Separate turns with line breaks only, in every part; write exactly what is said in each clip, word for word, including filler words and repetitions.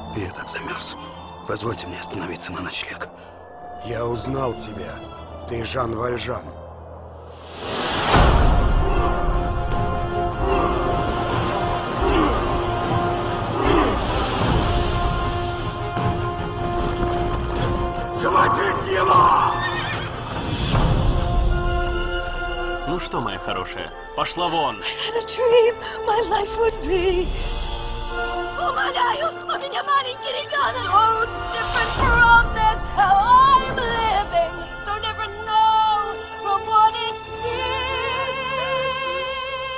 Я так замерз. Позвольте мне остановиться на ночлег.
Я узнал тебя. Ты Жан Вальжан.
Схватить его!
Ну что, моя хорошая, пошла вон!
Умоляю, у меня маленький ребенок! So different from this hell I'm living, so different now from what it seems.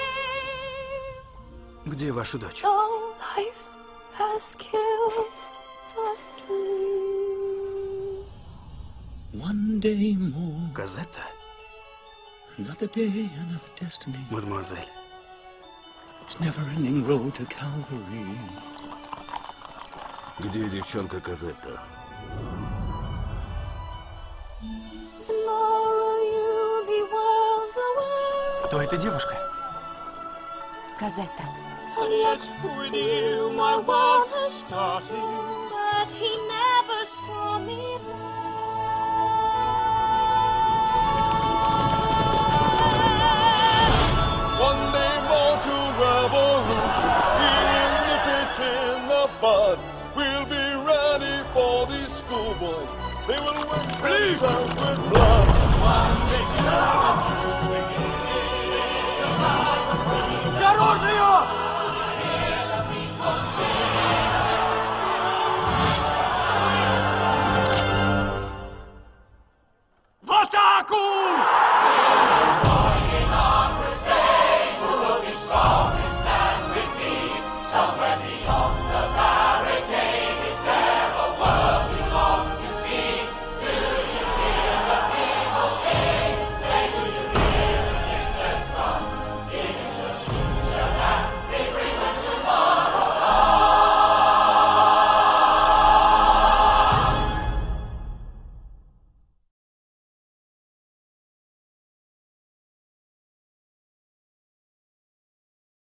Где ваша дочь?
No life has killed the dream.
One day more.
Казетта?
Another day, another destiny.
Мадемуазель.
It's never-ending road to Calvary.
Где девчонка Казетта?
Tomorrow you'll be worlds away.
Кто эта девушка?
Казетта.
And yet with you my world has started, but he never saw me there.
One day more to revolution, we'll nip it in the bud. We'll be ready for these schoolboys. They will wet themselves with blood. One day